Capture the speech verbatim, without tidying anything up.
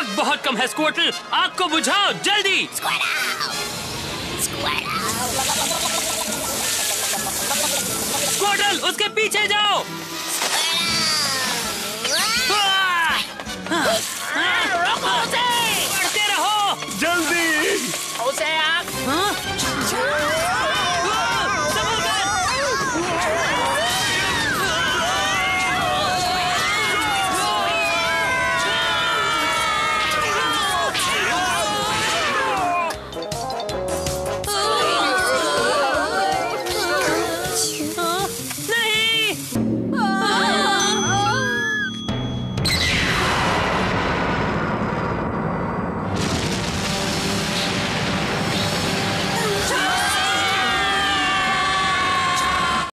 वक्त बहुत कम है स्क्वार्टल, आग को बुझाओ जल्दी। स्क्वार्टल उसके पीछे जाओ।